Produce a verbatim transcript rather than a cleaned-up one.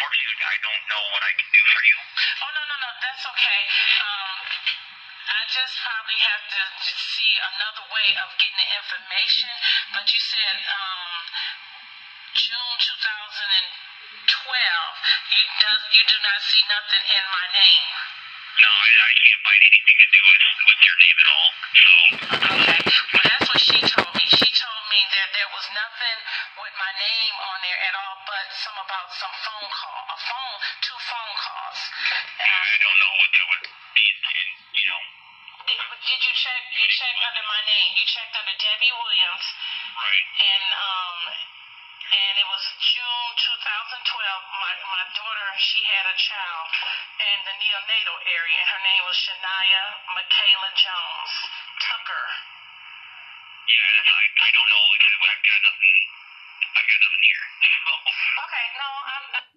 unfortunately, I don't know what I can do for you. Oh, no, no, no, that's okay. Um, I just probably have to see another way of getting the information, but you said, um, June two thousand twelve, you, does, you do not see nothing in my name. No, I, I can't find anything to do with, with your name at all, so. Okay, well, that's what she told me. She told me that there was nothing with my name on there at all, but some about some phone call, a phone, two phone calls. Yeah, I don't know what that would be, and, you know. Did, did you check, you checked under my name, you checked under Debbie Williams. Right. And, um, and it was June two thousand twelve, my, my daughter, she had a child in the neonatal area, and her name was Sanaya Michaela Jones Tucker. Yeah, I, I don't know, like, I've got nothing, I've got nothing here, so. Okay, no, I'm...